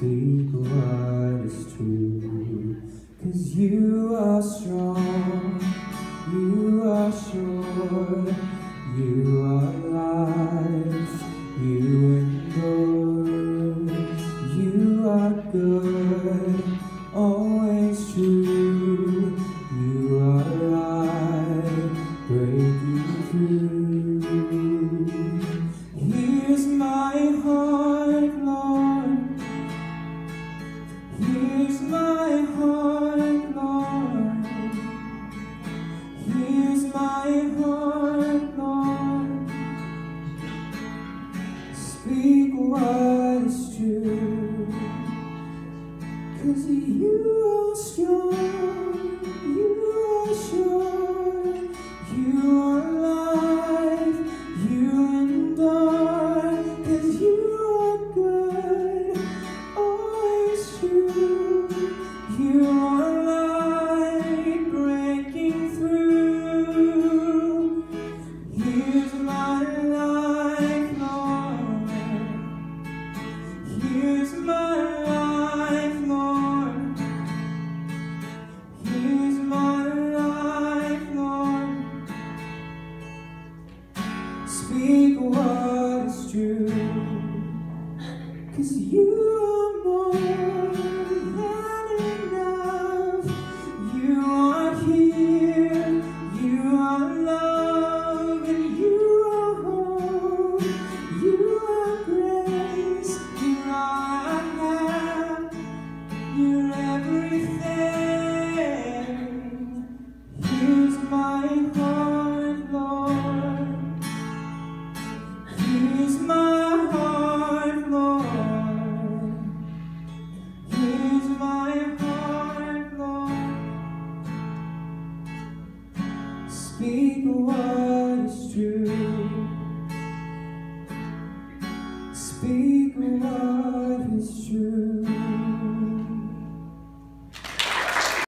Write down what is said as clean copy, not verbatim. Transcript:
Speak what is true, 'cause you are strong, you are sure, you are life, you endure, you are good, always true, you are light, breaking through. Here's my heart, Lord. Here's my heart, Lord. Here's my heart, Lord. Speak what is true, 'cause you are strong, you are sure, you are life, you endure, 'cause you are good, always true, you are light breaking through. Here's my life, Lord. Here's my life, Lord. Here's my life, Lord. Speak what is true, 'cause you are more than enough. You are here, you are love, and you are hope, you are grace, you're all I have, you're everything. Here's my heart, Lord. Here's my heart, Lord. Here's my heart, Lord. Speak what is true. Speak what is true.